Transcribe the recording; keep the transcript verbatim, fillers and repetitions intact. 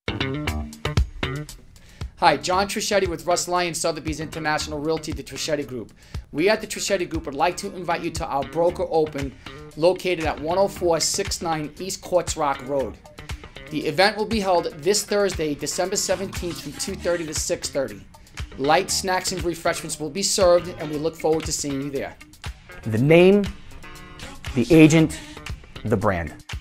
Hi, John Trischetti with Russ Lyon, Sotheby's International Realty, the Trischetti Group. We at the Trischetti Group would like to invite you to our Broker Open located at one oh four sixty-nine East Quartz Rock Road. The event will be held this Thursday, December seventeenth from two thirty to six thirty. Light snacks and refreshments will be served, and we look forward to seeing you there. The name, the agent, the brand.